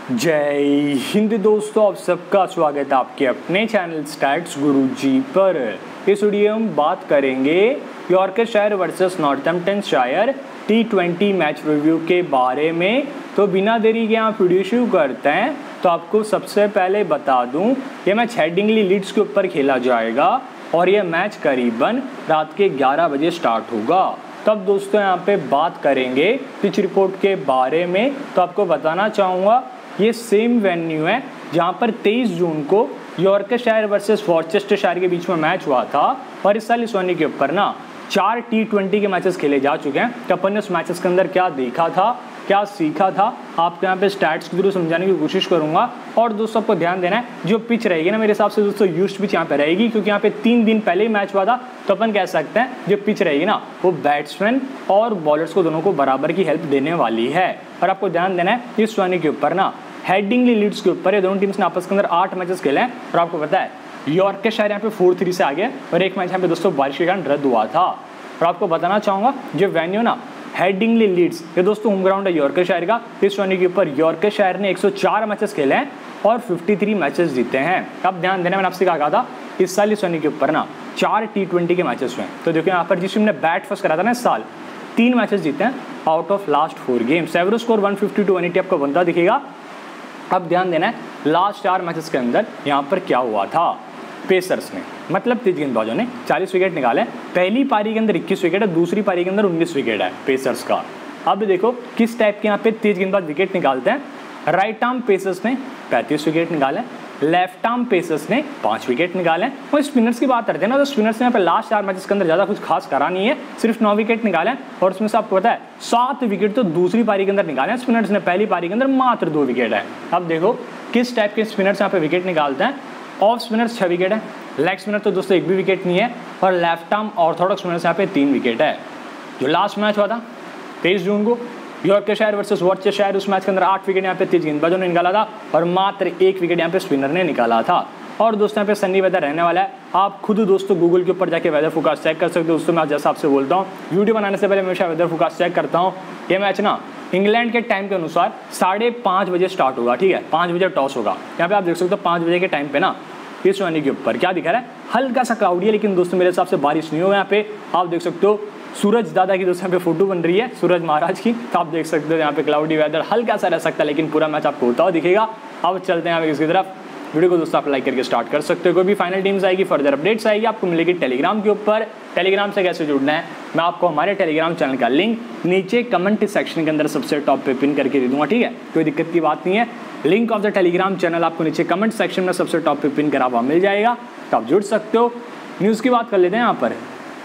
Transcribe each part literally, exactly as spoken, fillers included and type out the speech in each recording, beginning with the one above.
जय हिंद दोस्तों, आप सबका स्वागत है आपके अपने चैनल स्टैट्स गुरुजी पर। इस वीडियो में हम बात करेंगे Yorkshire versus Northamptonshire T twenty match review के बारे में। तो बिना देरी के आप वीडियो शुरू करते हैं। तो आपको सबसे पहले बता दूं, ये मैच हेडिंगली लीड्स के ऊपर खेला जाएगा और ये मैच करीबन रात के ग्यारह बजे स्टार्ट होगा। तब दोस्तों यहाँ पे बात करेंगे पिच रिपोर्ट के बारे में। तो आपको बताना चाहूँगा, ये सेम वेन्यू है जहाँ पर तेईस जून को यॉर्कशायर वर्सेस वॉर्चेस्टरशायर के बीच में मैच हुआ था। और इस साल इस वेन्यू के ऊपर ना चार टी ट्वेंटी के मैचेस खेले जा चुके हैं। तो अपन ने उस मैचेस के अंदर क्या देखा था, क्या सीखा था, आपको यहाँ पे स्टैट्स के थ्रू समझाने की कोशिश करूंगा। और दोस्तों आपको ध्यान देना है, जो पिच रहेगी ना मेरे हिसाब से दोस्तों यूज्ड पिच यहाँ पे रहेगी, क्योंकि यहाँ पे तीन दिन पहले ही मैच हुआ था। तो अपन कह सकते हैं जो पिच रहेगी ना वो बैट्समैन और बॉलर्स को दोनों को बराबर की हेल्प देने वाली है। और आपको ध्यान देना है, इस वेन्यू के ऊपर ना हेडिंगली लीड्स के ऊपर ये दोनों टीम्स ने आपस के अंदर आठ मैचेस खेले हैं। और आपको पता है यॉर्कशायर यहाँ पे फोर थ्री से आगे और एक मैच यहाँ पे दोस्तों बारिश के कारण रद्द हुआ था। और आपको बताना चाहूँगा, जो वेन्यू ना हेडिंगली लीड्स, ये दोस्तों होम ग्राउंड है यॉर्कशायर का। इस वेन्यू के ऊपर यॉर्कशायर ने एक सौ चार मैचेस खेले हैं और तिरेपन मैचेस जीते हैं। अब ध्यान देना, मैंने आपसे कहा था इस साल इस वेन्यू के ऊपर ना चार टी ट्वेंटी के मैचेस हुए हैं। तो देखो यहाँ पर जिस टीम ने बैट फर्स्ट करा था ना इस साल, तीन मैचेस जीते हैं out of last four games. Average score one fifty two one eighty आपको बनता दिखेगा। अब ध्यान देना है, लास्ट चार मैचेस के अंदर यहाँ पर क्या हुआ था। पेसर्स ने, मतलब तेज गेंदबाजों ने चालीस विकेट निकाले। पहली पारी के अंदर इक्कीस विकेट है, दूसरी पारी के अंदर उन्नीस विकेट है पेसर्स का। अब देखो किस टाइप के यहाँ पे तेज गेंदबाज विकेट निकालते हैं। राइट आर्म पेसर्स ने पैंतीस विकेट निकाले, लेफ्ट आर्म पेसर्स ने पाँच विकेट निकाले। और स्पिनर्स की बात करते हैं ना, तो स्पिनर्स ने यहाँ पे लास्ट चार मैचेस के अंदर ज़्यादा कुछ खास करा नहीं है, सिर्फ नौ विकेट निकाले। और उसमें से आपको पता है सात विकेट तो दूसरी पारी के अंदर निकाले हैं स्पिनर्स ने, पहली पारी के अंदर मात्र दो विकेट है। अब देखो किस टाइप के स्पिनर्स यहाँ पे विकेट निकालते हैं। ऑफ स्पिनर्स छः विकेट है, लेग स्पिनर तो दोस्तों एक भी विकेट नहीं है, और लेफ्ट आर्म ऑर्थोडॉक्स स्पिनर्स यहाँ पे तीन विकेट है। जो लास्ट मैच हुआ था तेईस जून को यॉर्कशायर वर्सेस वॉर्चेस्टरशायर, उस मैच के अंदर आठ विकेट यहाँ पे तेज गेंदबाजों ने निकाला था और मात्र एक विकेट यहाँ पे स्पिनर ने निकाला था। और दोस्तों यहाँ पे सनी वेदर रहने वाला है। आप खुद दोस्तों गूगल के ऊपर जाके वेदर फोरकास्ट चेक कर सकते हो। दोस्तों मैं जैसा आपसे बोलता हूँ, वीडियो बनाने से पहले हमेशा वेदर फोरकास्ट चेक करता हूँ। ये मैच ना इंग्लैंड के टाइम के अनुसार साढ़े पाँच बजे स्टार्ट होगा, ठीक है, पाँच बजे टॉस होगा। यहाँ पे आप देख सकते हो पाँच बजे के टाइम पे ना इस वेन्यू के ऊपर क्या दिखा रहा है, हल्का सा क्लाउडी है, लेकिन दोस्तों मेरे हिसाब से बारिश नहीं होगा। यहाँ पे आप देख सकते हो सूरज दादा की दोस्तों यहाँ पे फोटो बन रही है, सूरज महाराज की। तो आप देख सकते हो यहाँ पे क्लाउडी वेदर हल्का सा रह सकता है, लेकिन पूरा मैच आपको होता हुआ दिखेगा। अब चलते हैं यहाँ पे इसकी तरफ। वीडियो को दोस्तों आप लाइक करके स्टार्ट कर सकते हो। कोई भी फाइनल टीम्स आएगी, फर्दर अपडेट्स आएगी, आपको मिलेगी टेलीग्राम के ऊपर। टेलीग्राम से कैसे जुड़ना है, मैं आपको हमारे टेलीग्राम चैनल का लिंक नीचे कमेंट सेक्शन के अंदर सबसे टॉप पे पिन करके दे दूंगा, ठीक है, कोई दिक्कत की बात नहीं है। Link of the Telegram channel आपको नीचे कमेंट सेक्शन में सबसे टॉप पे पिन करा हुआ मिल जाएगा, तो आप जुड़ सकते हो। न्यूज़ की बात कर लेते हैं यहाँ पर।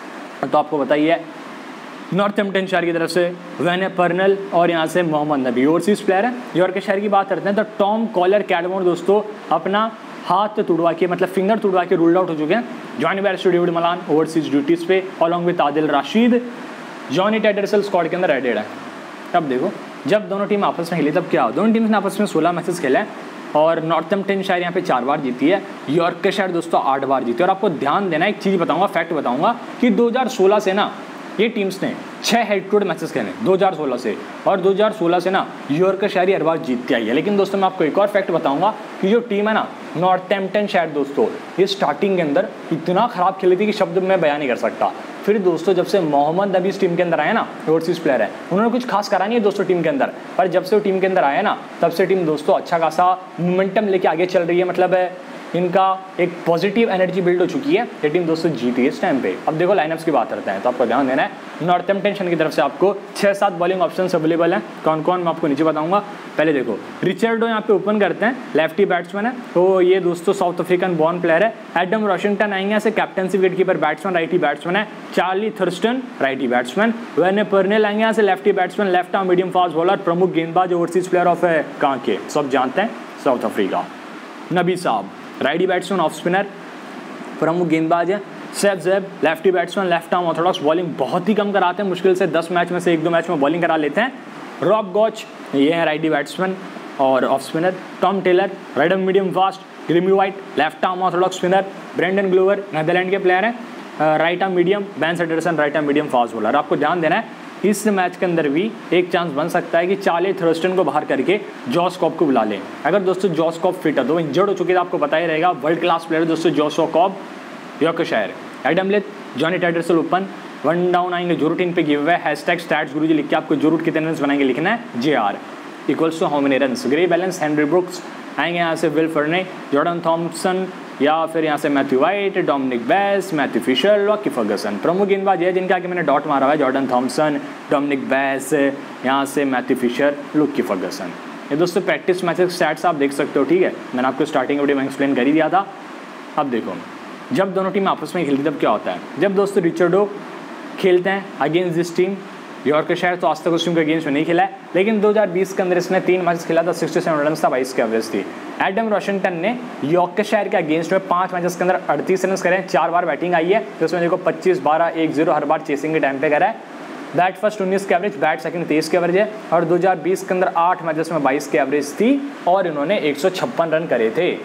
तो आपको बताइए नॉर्थैम्पटनशायर की तरफ से वैन पर्नल और यहाँ से मोहम्मद नबी ओवरसीज प्लेयर है। यॉर्कशायर की बात करते हैं तो टॉम कॉलर कैडमोर दोस्तों अपना हाथ तुड़वा के, मतलब फिंगर तुड़वा के रूल्ड आउट हो चुके हैं। Jonny Bairstow, David Malan overseas duties पे along with Adil Rashid. Jonny Tattersall squad के अंदर एडेड है। अब देखो जब दोनों टीम आपस में खेली तब क्या हो, दोनों टीम्स ने आपस में सोलह मैचेस खेले हैं और नॉर्थैम्पटनशायर यहाँ पे चार बार जीती है, यॉर्कशायर दोस्तों आठ बार जीती है। और आपको ध्यान देना, एक चीज़ बताऊंगा, फैक्ट बताऊंगा कि दो हज़ार सोलह से ना ये टीम्स ने छह हेड टू हेड मैचेस खेले दो हज़ार सोलह से, और दो हज़ार सोलह से ना यॉर्कशायर हर बार जीतती आई है। लेकिन दोस्तों मैं आपको एक और फैक्ट बताऊंगा कि जो टीम है ना नॉर्थैम्पटनशायर दोस्तों, ये स्टार्टिंग के अंदर इतना खराब खेली थी कि शब्द में बयान नहीं कर सकता। फिर दोस्तों जब से मोहम्मद नबी इस टीम के अंदर आए ना, ओवरसीज प्लेयर है, उन्होंने कुछ खास करा नहीं है दोस्तों टीम के अंदर, पर जब से वो टीम के अंदर आया ना तब से टीम दोस्तों अच्छा खासा मोमेंटम लेके आगे चल रही है। मतलब है इनका एक पॉजिटिव एनर्जी बिल्ड हो चुकी है, ये टीम दोस्तों जीती है इस टाइम पे। अब देखो लाइनअप्स की बात करते हैं, तो आपको ध्यान देना है नॉर्थैम्पटनशायर की तरफ से आपको छः सात बॉलिंग ऑप्शंस अवेलेबल हैं। कौन कौन मैं आपको नीचे बताऊंगा। पहले देखो रिचर्डो यहाँ पे ओपन करते हैं, लेफ्टी बैट्समैन है, तो ये दोस्तों साउथ अफ्रीकन बॉर्न प्लेयर है। एडम वॉशिंगटन आएंगे ऐसे captaincy wicket keeper batsman, righty batsman है। Charlie Thurston righty batsman. Wayne Parnell आएंगे यहाँ से lefty batsman, left arm medium fast bowler, प्रमुख गेंदबाज ओवरसीज प्लेयर ऑफ है कहाँ के सब जानते हैं, साउथ अफ्रीका। नबी साहब राइटी बैट्समैन, ऑफ स्पिनर, प्रमुख गेंदबाज है। Saif Zaib lefty batsman, left arm orthodox, bowling बहुत ही कम कराते हैं, मुश्किल से दस मैच में से एक दो मैच में बॉलिंग करा लेते हैं। रॉब गॉच ये है राइटी बैट्समैन और off spinner. Tom Taylor right arm medium fast, Graeme White left arm orthodox spinner. Brendan Glover Netherland के प्लेयर हैं, right arm medium. Ben Anderson right arm medium fast bowler. आपको ध्यान देना है इस मैच के अंदर भी एक चांस बन सकता है कि चार्ली थर्स्टन को बाहर करके जॉस कॉब को बुला लें। अगर दोस्तों जॉस कॉब फिट है तो इंजर्ड हो चुके थे, आपको पता ही रहेगा, वर्ल्ड क्लास प्लेयर दोस्तों Josh Cobb, Yorkshire. Adam Lyth, Jonny Tattersall open, one down आएंगे जो रूटीन पे गिव हुआ है, हैशटैग स्टैट्स गुरुजी लिख के आपको जो रूट कितने रन बनाएंगे लिखना है, J R equals to how many runs. Gary Ballance, Henry Brooks आएंगे यहाँ से, विल फर्ने, जॉर्डन थॉम्पसन या फिर यहाँ से Matthew Waite, Dominic Bess, Matthew Fisher, Lockie Ferguson. प्रमुख गेंदबाज है जिनके आगे मैंने डॉट मारा हुआ है, जॉर्डन थॉम्पसन, डोमिनिक बेस, यहाँ से मैथ्यू फिशर, लॉकी फर्गसन। ये दोस्तों प्रैक्टिस मैचेस स्टैट्स आप देख सकते हो, ठीक है, मैंने आपको स्टार्टिंग वीडियो में एक्सप्लेन कर ही दिया था। अब देखो जब दोनों टीम आपस में खेलती तब क्या होता है, जब दोस्तों रिचर्डो खेलते हैं अगेंस्ट दिस टीम, यॉर्कशायर तो आज तक उस टीम के अगेंस्ट में नहीं खेला है, लेकिन दो हज़ार बीस के अंदर इसने तीन मैचेस खेला था, सड़सठ रन था, बाईस की एवरेज थी। एडम वॉशिंगटन ने यॉर्कशायर के अगेंस्ट में पांच मैचेस के अंदर अड़तीस रन करे हैं, चार बार बैटिंग आई है, जिसमें देखो पच्चीस बारह एक जीरो हर बार चेसिंग के टाइम पे करा है। बैट फर्स्ट उन्नीस की एवरेज, बैट सेकंड तेईस की एवरेज है, और दो हज़ार बीस के अंदर आठ मैचेस में बाईस की एवरेज थी और इन्होंने एक सौ छप्पन रन करे थे।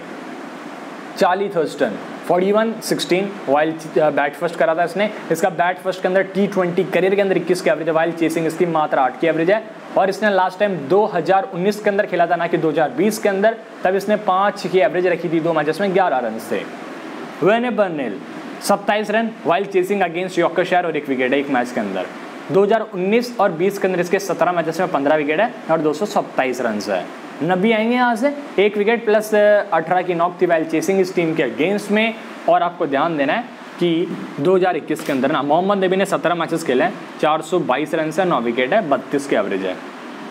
चार्ली थर्स्टन इकतालीस सोलह वाइल बैट फर्स्ट करा था इसने, इसका बैट फर्स्ट के अंदर टी ट्वेंटी करियर के अंदर इक्कीस की एवरेज है, वाइल चेसिंग इसकी मात्र आठ की एवरेज है, और इसने लास्ट टाइम दो हज़ार उन्नीस के अंदर खेला था, ना कि दो हज़ार बीस के अंदर, तब इसने पाँच की एवरेज रखी थी दो मैचेस में ग्यारह रन से। वेने बर्नेल सत्ताईस run while chasing against Yorkshire और एक विकेट है एक मैच के अंदर। दो हज़ार उन्नीस और बीस के अंदर इसके सत्रह मैचेस में पंद्रह विकेट है और दो सौ सत्ताईस रन है। नबी आएंगे यहाँ से, एक विकेट प्लस अठारह की नॉक थी वाइल चेसिंग इस टीम के अगेंस्ट में। और आपको ध्यान देना है कि दो हज़ार इक्कीस के अंदर ना मोहम्मद नबी ने सत्रह मैचेस खेले हैं, चार सौ बाईस रन है, नौ विकेट है, बत्तीस की एवरेज है।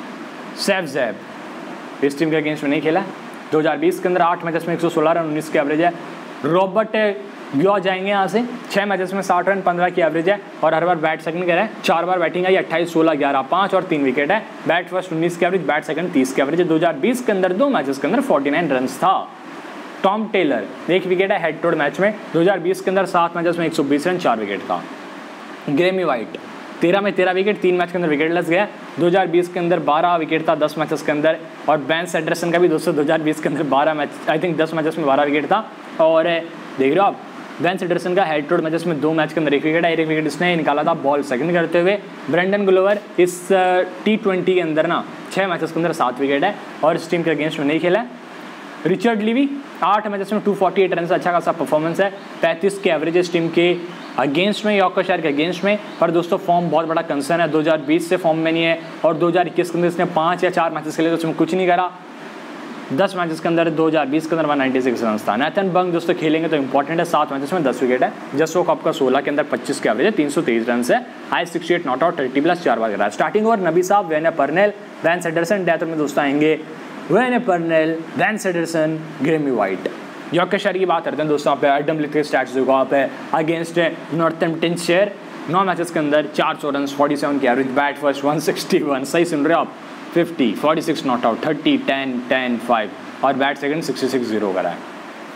सैफ जैब इस टीम के अगेंस्ट में नहीं खेला, दो हज़ार बीस के अंदर आठ मैचेस में एक सौ सोलह रन, उन्नीस की एवरेज है। रॉबर्ट ग्यो जाएंगे यहाँ से, छः मैचेस में साठ रन, पंद्रह की एवरेज है, और हर बार बैट सेकंड करा है, चार बार बैटिंग आई, अट्ठाईस सोलह ग्यारह पाँच और तीन विकेट है। बैट फर्स्ट उन्नीस की एवरेज, बैट सेकंड तीस की एवरेज है। दो हज़ार बीस के अंदर दो मैचेस के अंदर उनचास रन था। टॉम टेलर एक विकेट है हेड टू हेड मैच में, दो हज़ार बीस के अंदर सात मैचेस में एक सौ बीस रन, चार विकेट था। ग्रेमी वाइट तेरह में तेरह विकेट, तीन मैच के अंदर विकेट लग गया, दो हज़ार बीस के अंदर बारह विकेट था दस मैचेस के अंदर। और बेंस एंडरसन का भी दोस्तों दो हज़ार बीस के अंदर बारह मैच आई थिंक दस मैचेस में बारह विकेट था। और देख रहे हो आप बेंस एंडरसन का हेड टू हेड मैचेस में दो मैच के अंदर एक विकेट है, एक विकेट इसने निकाला था बॉल सेकंड करते हुए। ब्रेंडन ग्लोवर इस टी ट्वेंटी के अंदर ना छः मैचेस के अंदर सात विकेट है और इस टीम के अगेंस्ट में नहीं खेला है। रिचर्ड लीवी आठ मैचेस में दो सौ अड़तालीस रन से अच्छा खासा परफॉर्मेंस है, पैंतीस के एवरेज इस टीम के अगेंस्ट में, यॉर्कशायर के अगेंस्ट में। पर दोस्तों फॉर्म बहुत बड़ा कंसर्न है, दो हज़ार बीस से फॉर्म में नहीं है और दो हज़ार इक्कीस के अंदर इसने पाँच या चार मैचेस खेले तो उसमें कुछ नहीं करा। दस मैचेस के अंदर दो हज़ार बीस के अंदर एक सौ छियानवे रन था। नेथन बंग दोस्तों खेलेंगे तो इंपॉर्टेंट है, सात मैचेस में दस विकेट है। जसो कप का सोलह के अंदर पच्चीस के एवरेज है, तीन सौ तेईस रन है, हाई अड़सठ नॉट आउट, तीस प्लस चार बार करा। स्टार्टिंग ओवर नबी साहब, Wayne Parnell, Ben Sanderson, death में दोस्तों आएंगे Wayne Parnell, Ben Sanderson, Graeme White. Yorkshire की बात करते हैं दोस्तों, आप एडम लिथ के स्टैट्स देखो आप अगेंस्ट नॉर्थैम्पटनशायर, नौ मैचेस के अंदर चार सौ रन, सैंतालीस की एवरेज, बैट फर्स्ट एक सौ इकसठ, सही सुन रहे हो आप, पचास, छियालीस नॉट आउट, तीस, दस, दस, पाँच और बैट सेकंड छियासठ जीरो करा है।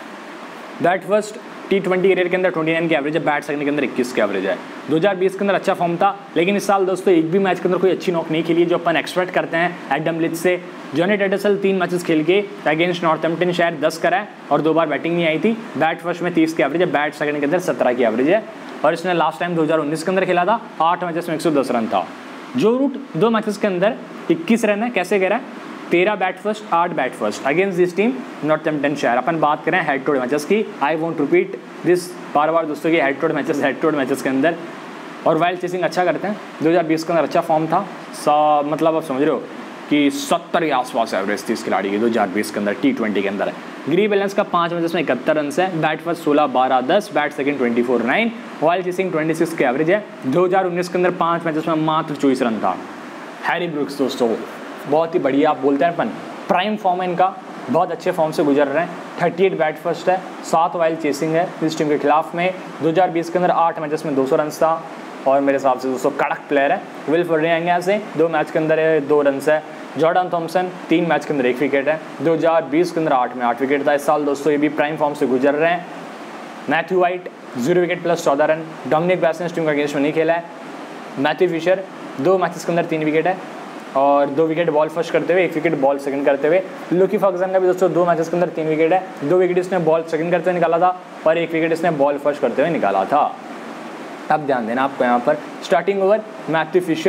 Bat first T twenty career के अंदर उनतीस की एवरेज है, बैट सेकंड के अंदर इक्कीस की एवरेज है। दो हज़ार बीस के अंदर अच्छा फॉर्म था, लेकिन इस साल दोस्तों एक भी मैच के अंदर कोई अच्छी नॉक नहीं खेली जो अपन एक्सपेक्ट करते हैं एडम लिथ से। जॉनी टेडरसन तीन मैचेस खेल के अगेंस्ट नॉर्थैम्पटनशायर दस करा है और दो बार बैटिंग नहीं आई थी। बैट फर्स्ट में तीस की एवरेज है, बैट सेकंड के अंदर सत्रह की एवरेज है और इसने लास्ट टाइम दो हज़ार उन्नीस के अंदर खेला था, आठ मैचेस में एक सौ दस रन था। जो रूट दो मैचेस के अंदर इक्कीस रन है, कैसे कह रहा है, तेरह बैट फर्स्ट, आठ bat first against this team Northamptonshire. अपन बात करें हेड टू हेड मैचेस की, आई वोंट रिपीट दिस बार बार दोस्तों की, head to head matches head to head matches के अंदर और वाइल्ड चेसिंग अच्छा करते हैं। दो हज़ार बीस के अंदर अच्छा फॉर्म था, सा मतलब आप समझ रहे हो कि सत्तर के आसपास एवरेज थी इस खिलाड़ी की दो हज़ार बीस के अंदर टी ट्वेंटी के अंदर। ग्री बैलेंस का पाँच मैचेस में इकहत्तर रन है, बैट फर्स्ट सोलह बारह दस, बैट सेकंड चौबीस नौ, वाइल्ड चेसिंग छब्बीस के एवरेज है। दो हज़ार उन्नीस के अंदर पाँच मैचेस में मात्र चौबीस रन था। हैरी ब्रुक्स दोस्तों बहुत ही बढ़िया, आप बोलते हैं अपन प्राइम फॉर्म है इनका, बहुत अच्छे फॉर्म से गुजर रहे हैं। अड़तीस बैट फर्स्ट है, सात वाइल्ड चेसिंग है इस टीम के खिलाफ में। दो हज़ार बीस के अंदर आठ मैचेस में दो सौ रन था और मेरे हिसाब से दोस्तों कड़क प्लेयर है। विल फर्ने आएंगे यहाँ से, दो मैच के अंदर दो रन है। जॉर्डन थॉम्पसन तीन मैच के अंदर एक विकेट है, दो हज़ार बीस के अंदर आठ में आठ विकेट था। इस साल दोस्तों ये भी प्राइम फॉर्म से गुजर रहे हैं। Matthew White zero wicket plus चौदह रन, डोमिनिक बेस ने इस टीम का अगेंस्ट में नहीं खेला है। मैथ्यू फिशर दो मैचेस के अंदर तीन विकेट है और दो विकेट बॉल फर्स्ट करते हुए, एक विकेट बॉल सेकंड करते हुए। लॉकी फर्गसन का भी दोस्तों दो मैचेस के अंदर तीन विकेट है, दो विकेट इसने बॉल सेकंड करते हुए निकाला था और एक विकेट इसने बॉल फर्स्ट करते हुए निकाला था। अब ध्यान देना आपको यहाँ पर starting over Matthew Fisher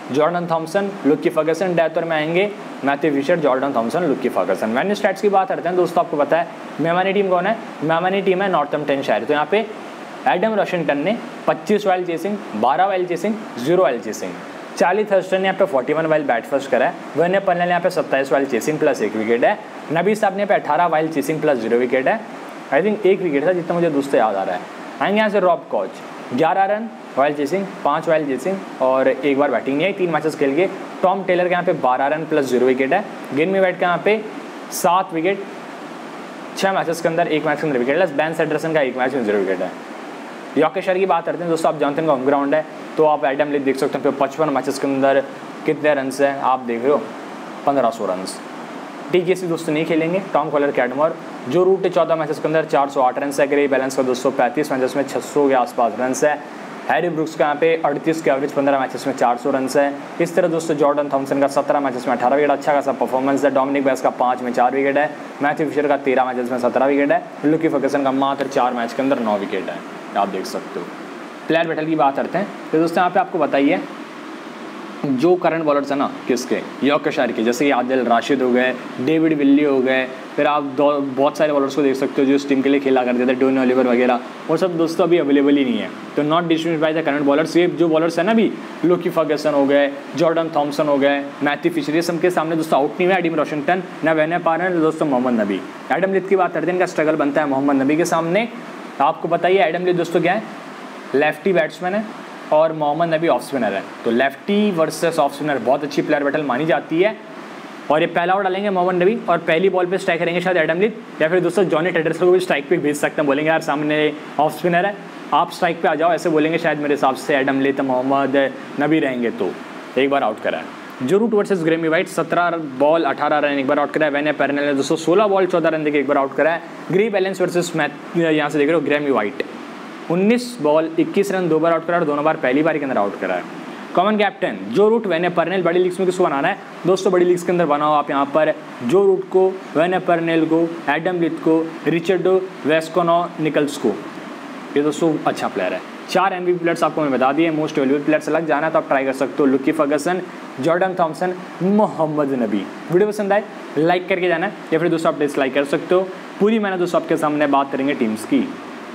Jordan Thompson, Lockie Ferguson, death over में आएंगे Matthew Fisher, Jordan Thompson, Lockie Ferguson. मैंने स्टैट्स की बात करते हैं दोस्तों, आपको पता है मेहमानी टीम कौन है, मेहमानी टीम है नॉर्थम्पटनशायर। तो यहाँ पे एडम वॉशिंगटन ने पच्चीस वाइल्ड चेसिंग, बारह wild chasing, zero wild chasing. Charlie Thurston ने यहाँ पे इकतालीस वाइल्ड बैट फर्स्ट करा है। वर्नर पर्नेल यहाँ पे सत्ताईस वाइल्ड चेसिंग प्लस एक विकेट है। नबी साहब ने पे अठारह wild chasing plus zero wicket है। आई थिंक एक विकेट था जितना मुझे दोस्तों याद आ रहा है। आएंगे यहाँ से रॉब कॉच, ग्यारह रन, वाइल्ड चेसिंग, पाँच वाइल्ड चेसिंग और एक बार बैटिंग नहीं आई, तीन मैचेस खेल के। टॉम टेलर के यहाँ पे बारह रन प्लस जीरो विकेट है। गिन मैकग्रा के यहाँ पे सात विकेट, छः मैचेस के अंदर एक मैच के अंदर विकेट है। बैन सेडरसन का एक मैच में जीरो विकेट है। यॉर्कशायर की बात करते हैं दोस्तों, आप जानते हैं होम ग्राउंड है, तो आप एडम लीड देख सकते हैं पचपन मैचेस के अंदर कितने रन है, आप देख रहे हो पंद्रह सौ रन। टी के सी दोस्तों नहीं खेलेंगे। Tom Kohler Cadmore, Joe Root चार मैचेस के अंदर चार सौ आठ रन है। ग्रे बैलेंस का दोस्तों पैंतीस मैचेस में छह सौ के आसपास रन है। हैरी ब्रुक्स का यहाँ पे अड़तीस के एवरेज पंद्रह मैचेस में चार सौ रन है। इस तरह दोस्तों जॉर्डन थॉमसन का सत्रह मैचेस में अठारह विकेट, अच्छा खासा परफॉर्मेंस है। डोमिनिक बेस का पाँच में चार विकेट है। मैथ्यू फिशर का तेरह मैचेस में सत्रह विकेट है। लुकी फर्गसन का मात्र चार मैच के अंदर नौ विकेट है, आप देख सकते हो। प्लेयर बैटल की बात करते हैं तो दोस्तों यहाँ पे आपको बताइए जो करंट बॉलर्स है ना किसके, यॉर्कशायर के, जैसे कि आदिल राशिद हो गए, डेविड विल्ली हो गए, फिर आप बहुत सारे बॉलर्स को देख सकते हो जो इस टीम के लिए खेला करते थे, टोनी ओलिवर वगैरह, वो सब दोस्तों अभी अवेलेबल ही नहीं है। तो not distributed by the current bowlers. ये जो बॉलर्स है ना अभी, लुकी फर्गसन हो गए, जॉर्डन थॉमसन हो गए, मैथ्यू फिशर, ये सबके सामने दोस्तों आउट नहीं हुआ एडम वॉशिंगटन, ना वेने पारन, दोस्तों मोहम्मद नबी। एडम लिथ की बात करते हैं, इनका स्ट्रगल बनता है मोहम्मद नबी के सामने। आपको बताइए एडम लिथ दोस्तों क्या है, लेफ्टी बैट्समैन है और मोहम्मद नबी ऑफ स्पिनर है। तो लेफ्टी वर्सेस ऑफ स्पिनर बहुत अच्छी प्लेयर बैटल मानी जाती है। और ये पहला ओवर डालेंगे मोहम्मद नबी और पहली बॉल पे स्ट्राइक करेंगे शायद एडम लिथ, या फिर दोस्तों जॉनी टेंडरसन को भी स्ट्राइक पे भेज सकते हैं। बोलेंगे यार सामने ऑफ स्पिनर है, आप स्ट्राइक पे आ जाओ, ऐसे बोलेंगे शायद मेरे हिसाब से एडम लिथ मोहम्मद नबी रहेंगे। तो एक बार आउट करा है। Joe Root versus Graeme White, सत्रह बॉल अठारह रन एक बार आउट करा है। वेने पैरनेल ने दोस्तों सोलह बॉल चौदह रन देके एक बार आउट करा है। ग्रे बैलेंस वर्सेस मैथ, यहाँ से देख रहे हो ग्रेमी वाइट, उन्नीस बॉल इक्कीस रन दो बार आउट करा और दोनों बार पहली बार के अंदर आउट करा है। Common captain Joe Root, Wayne Parnell. बड़ी लीग्स में किसको बनाना है दोस्तों, बड़ी लीग्स के अंदर बनाओ आप यहाँ पर जो रूट को, वेने पर्नेल को, एडम लिथ को, रिचर्डो वेस्कोनो निकल्स को। ये दोस्तों अच्छा प्लेयर है। चार एमवीपी प्लेयर्स आपको मैं बता दिए। मोस्ट वैल्यूएबल प्लेयर्स अलग जाना है तो आप ट्राई कर सकते हो, लुकी फर्गसन, जॉर्डन थॉमसन, मोहम्मद नबी। वीडियो पसंद आए लाइक करके जाना है, या फिर दोस्तों आप डिसलाइक कर सकते हो। पूरी मैंने दोस्तों आपके सामने बात करेंगे टीम्स की।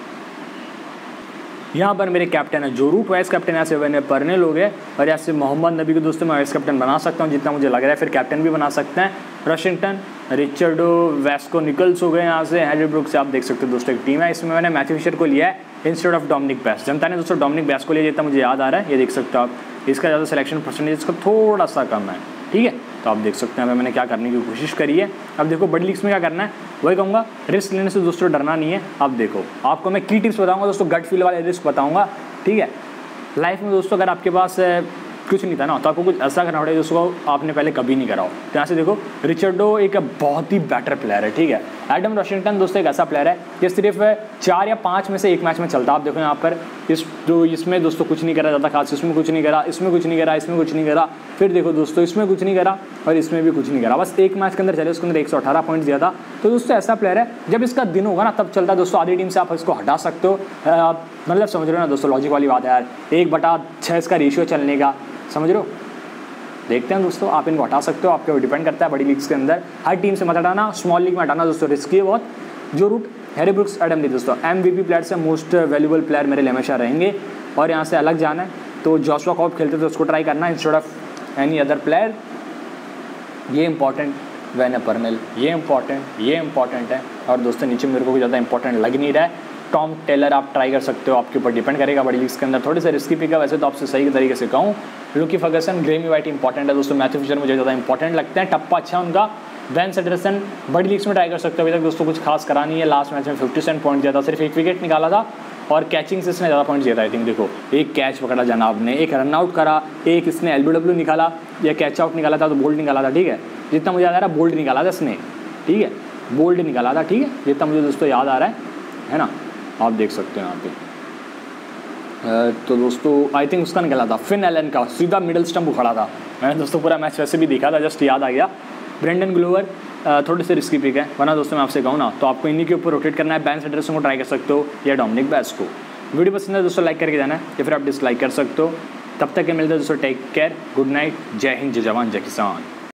यहाँ पर मेरे कैप्टन है जो रूट, वाइस कैप्टन यहाँ से वेने पर्नेल हो गए और यहाँ से मोहम्मद नबी को दोस्तों मैं वाइस कैप्टन बना सकता हूँ जितना मुझे लग रहा है, फिर कैप्टन भी बना सकते हैं। वॉशिंगटन, रिचर्डो वेस्को निकल्स हो गए यहाँ से। हैरी ब्रुक्स से आप देख सकते हो दोस्तों एक टीम है, इसमें मैंने मैथ्यू फिशर को लिया है इंस्टेड ऑफ डोमिनिक बेस। जनता ने दोस्तों डोमिनिक बेस को लिया जितना मुझे याद आ रहा है, ये देख सकते हो आप। इसका ज़्यादा सिलेक्शन परसेंटेज इसका थोड़ा सा कम है, ठीक है। तो आप देख सकते हैं मैंने क्या करने की कोशिश करी है। अब देखो बड़ी लीग्स में क्या करना है वही कहूँगा, रिस्क लेने से दोस्तों डरना नहीं है। अब देखो आपको मैं की टिप्स बताऊँगा दोस्तों, गट फील वाले रिस्क बताऊँगा, ठीक है। लाइफ में दोस्तों अगर आपके पास कुछ नहीं था ना तो आपको कुछ ऐसा करना पड़ेगा जिसको आपने पहले कभी नहीं करा हो। तो यहाँ से देखो रिचर्डो एक बहुत ही बेटर प्लेयर है, ठीक है। एडम वॉशिंगटन दोस्तों एक ऐसा प्लेयर है जो सिर्फ चार या पाँच में से एक मैच में चलता है। आप देखो यहाँ पर इस जो इसमें दोस्तों कुछ नहीं करा ज़्यादा खास, इसमें कुछ नहीं करा, इसमें कुछ नहीं करा, इसमें कुछ नहीं करा, फिर देखो दोस्तों इसमें कुछ नहीं करा और इसमें भी कुछ नहीं करा, बस एक मैच के अंदर चले उसके अंदर एक सौ अठारह पॉइंट दिया था। तो दोस्तों ऐसा प्लेयर है जब इसका दिन होगा ना तब चलता है दोस्तों, आधी टीम से आप इसको हटा सकते हो। मतलब समझ रहे हो ना दोस्तों, लॉजिक वाली बात है यार, एक बटा छः इसका रेशियो चलने का, समझ रहे हो। देखते हैं दोस्तों, आप इनको हटा सकते हो, आपके ऊपर डिपेंड करता है। बड़ी लीग्स के अंदर हर टीम से मत हटाना, स्मॉल लीग में हटाना दोस्तों रिस्की है बहुत। Joe Root Harry Brooks, Adam Lyth दोस्तों एमवीपी प्लेयर से मोस्ट वैल्यूबल प्लेयर मेरे लिए हमेशा रहेंगे। और यहाँ से अलग जाना है तो जॉशुआ कॉप खेलते थे उसको ट्राई करना instead of any other player. ये इंपॉर्टेंट, वेने पर्नेल, ये इंपॉर्टेंट, ये इंपॉर्टेंट है। और दोस्तों नीचे मेरे को कोई ज़्यादा इंपॉर्टेंट लग नहीं रहा है। टॉम टेलर आप ट्राई कर सकते हो, आपके ऊपर डिपेंड करेगा। बड़ी लीग्स के अंदर थोड़ी सी रिस्की पिक है वैसे तो, आपसे सही तरीके से कहूँ। लुकी फर्गसन, ग्रेमी वाइट इंपॉर्टेंट है दोस्तों। मैथ्यू फिशर मुझे ज़्यादा इंपॉर्टेंट लगते हैं, टप्पा अच्छा उनका। बैन सेडरसन बड़ी लीग्स में ट्राई कर सकते हो, अभी तक दोस्तों कुछ खास करा नहीं है। लास्ट मैच में फिफ्टी सेवन पॉइंट दिया था, सिर्फ एक विकेट निकाला था और कैचिंग से इसने ज़्यादा पॉइंट दिया था। आई थिंक देखो एक कैच पकड़ा जनाब ने, एक रन आउट करा, एक इसने एलबीडब्ल्यू निकाला या कैच आउट निकाला था तो बोल्ड निकाला था, ठीक है। जितना मुझे याद आ रहा है बोल्ड निकाला था इसने, ठीक है, बोल्ड निकाला था, ठीक है, जितना मुझे दोस्तों याद आ रहा है, है ना। आप देख सकते हो यहाँ पे तो दोस्तों आई थिंक उसका निकला था फिन एलन का, सीधा मिडल स्टंप उखड़ा था। मैंने दोस्तों पूरा मैच वैसे भी देखा था, जस्ट याद आ गया। ब्रेंडन ग्लोवर थोड़े से रिस्की पिक है, वरना दोस्तों मैं आपसे कहूँ ना तो आपको इन्हीं के ऊपर रोटेट करना है। बैन सेडरसन को ट्राई कर सकते हो या डोमिनिक बेस को। वीडियो पसंद है दोस्तों लाइक करके जाना है या फिर आप डिसलाइक कर सकते हो। तब तक के मिलते हैं दोस्तों, टेक केयर, गुड नाइट, जय हिंद, जय जवान, जय किसान।